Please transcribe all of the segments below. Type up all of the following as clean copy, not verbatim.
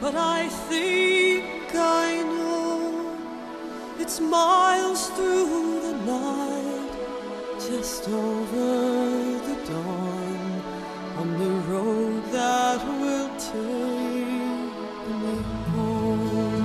but I think I know it's miles through the night, just over the dawn, on the road that will take me home.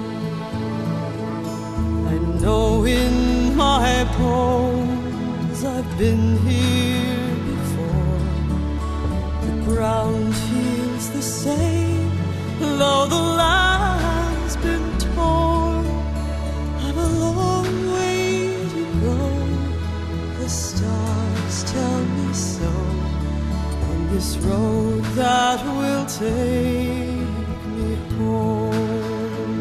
I know in my bones I've been here before. The ground feels the same, though the land's been torn. I've a long way to go, the stars tell me so, on this road that will take me home.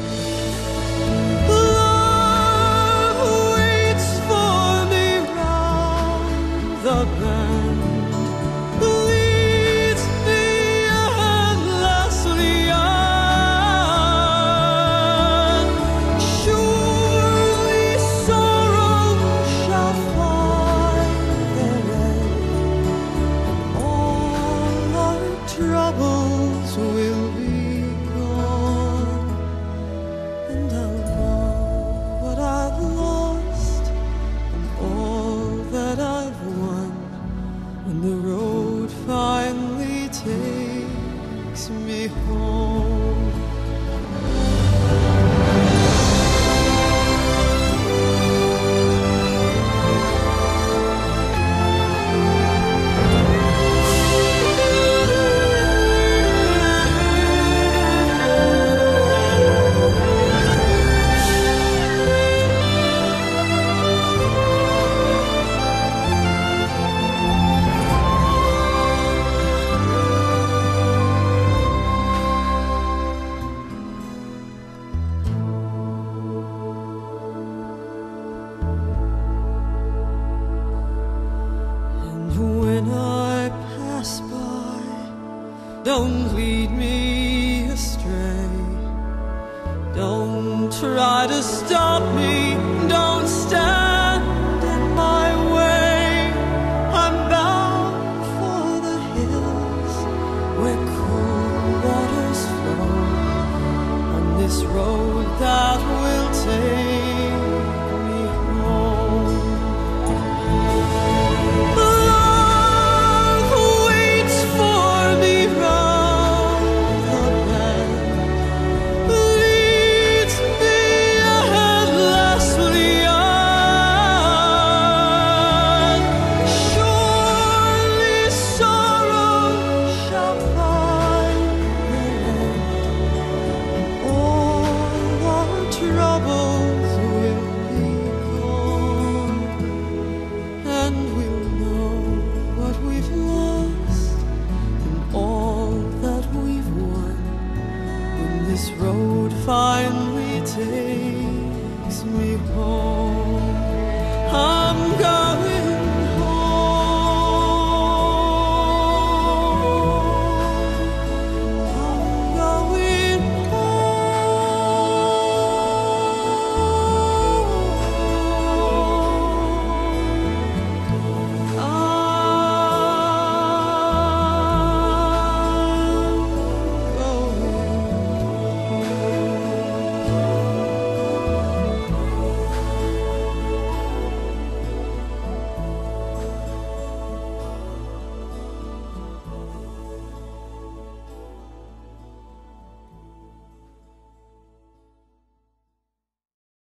Love waits for me round the bend, leads me endlessly on. Surely sorrow shall find their end, all our troubles will be gone, and I'll know what I've lost and all that I've won when the road finally takes me home. When I pass by, don't lead me astray. Don't try to stop me, don't stand in my way. I'm bound for the hills where cool waters flow, on this road that will take me home. This road finally takes me home. I'm going